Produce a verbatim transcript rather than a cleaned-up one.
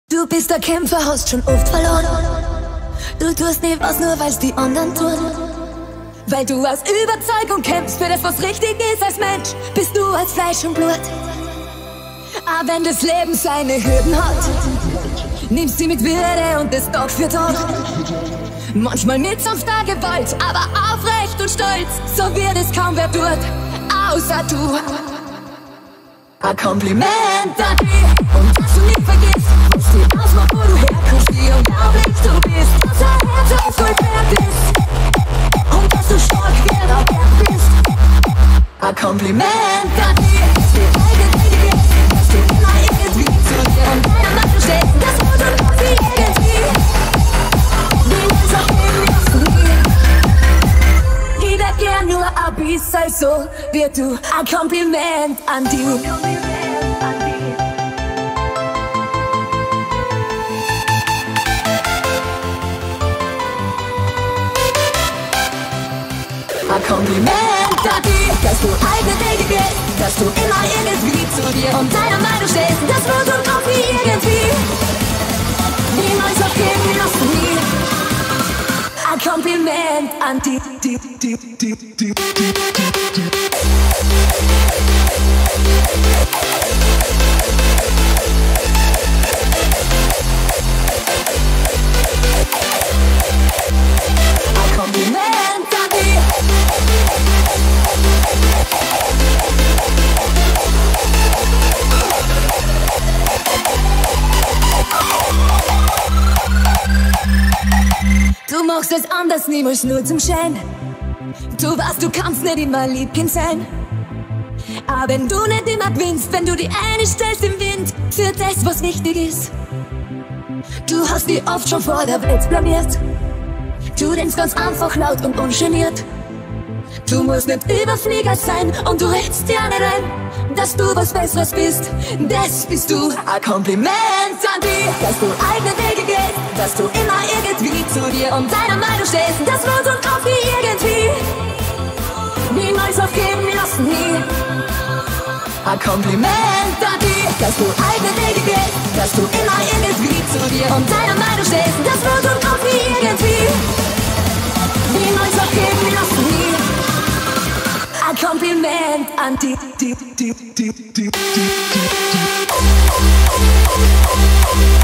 Du bist der Kämpfer, hast schon oft verloren. Du tust nie was, nur weil's die anderen tun. Weil du aus Überzeugung kämpfst für das, was richtig ist als Mensch, bist du als Fleisch und Blut. Aber wenn das Leben seine Hürden hat, nimmst sie mit Würde und das Tag für Tag. Manchmal mit sanfter Gewalt, aber aufrecht und stolz, so wird es kaum wer tut, außer du. Ein Kompliment an dich und dass du nicht vergisst, was dir ausmacht, wo du herkommst, wie unglaublich du bist, dass dein Herz auf voll wert ist und dass du stark wert auch wert bist. Ein Kompliment an dich, dass dir eigentlich ist, dass du immer irgendwie zu dir und deiner Macht stehst, das Mut und Mut wie irgendwie. Niemals auch geben wirst du nie. Jeder gern nur ein bisschen so wie du. Ein Kompliment an dich. Ein Kompliment an dich, dass du eigene Wege gehst, dass du immer irgendwie zu dir und deiner Meinung stehst, das Mut und Mut wie irgendwie. Niemals aufgeben wirst du nie. Ein Kompliment an dich. Ein Kompliment an dich. Du machst es anders, niemals nur zum Schein. Du weißt, du kannst nicht immer Liebkind sein. Aber wenn du nicht immer gewinnst, wenn du die eine stellst im Wind für das, was wichtig ist. Du hast dich oft schon vor der Welt blamiert. Du denkst ganz einfach laut und ungeniert. Du musst nicht Überflieger sein und du redst dir nicht ein, dass du was Besseres bist. Das bist du. Ein Kompliment an dich, dass du eigene Wege gehst, dass du immer irgendwie zu dir und deiner Meinung stehst. Das Mut und Kraft wie irgendwie. Niemals aufgeben wirst du nie. Ein Kompliment an dich, dass du eigene Wege gehst, dass du immer irgendwie zu dir und deiner Meinung stehst. Das Mut und Kraft wie irgendwie. Niemals aufgeben wirst du nie. Ein Kompliment an dich.